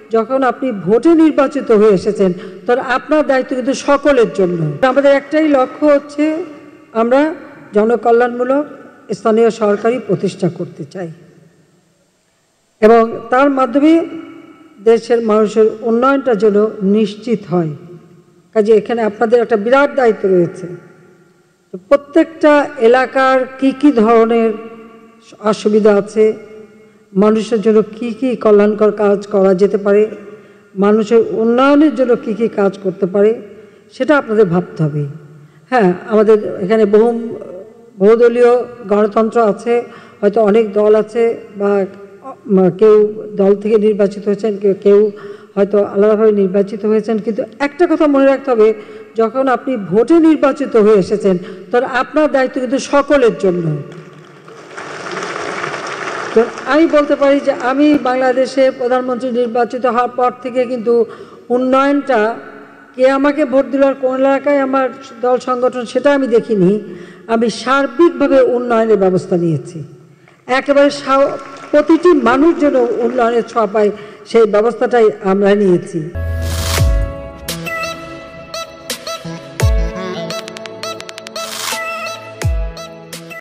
যখন আপনি ভোটে নির্বাচিত হয়ে এসেছেন তখন আপনার দায়িত্ব কিন্তু সকলের জন্য। আমাদের একটাই লক্ষ্য হচ্ছে আমরা জনকল্যাণমূলক স্থানীয় সরকারি প্রতিষ্ঠা করতে চাই এবং তার মাধ্যমে দেশের মানুষের উন্নয়নটা যেন নিশ্চিত হয়। কাজে এখানে আপনাদের একটা বিরাট দায়িত্ব রয়েছে। প্রত্যেকটা এলাকার কি ধরনের অসুবিধা আছে, মানুষের জন্য কি কল্যাণকর কাজ করা যেতে পারে, মানুষের উন্নয়নের জন্য কি কাজ করতে পারে সেটা আপনাদের ভাবতে হবে। হ্যাঁ, আমাদের এখানে বহুদলীয় গণতন্ত্র আছে, হয়তো অনেক দল আছে বা কেউ দল থেকে নির্বাচিত হয়েছেন, কেউ হয়তো আলাদাভাবে নির্বাচিত হয়েছেন, কিন্তু একটা কথা মনে রাখতে হবে, যখন আপনি ভোটে নির্বাচিত হয়ে এসেছেন তখন আপনার দায়িত্ব কিন্তু সকলের জন্য। তো আমি বলতে পারি যে আমি বাংলাদেশে প্রধানমন্ত্রী নির্বাচিত হওয়ার পর থেকে কিন্তু উন্নয়নটা কে আমাকে ভোট দিল আর কোন এলাকায় আমার দল সংগঠন সেটা আমি দেখিনি, আমি সার্বিকভাবে উন্নয়নের ব্যবস্থা নিয়েছি। একেবারে প্রতিটি মানুষ যেন উন্নয়নের ছোঁয়া পায় সেই ব্যবস্থাটাই আমরা নিয়েছি।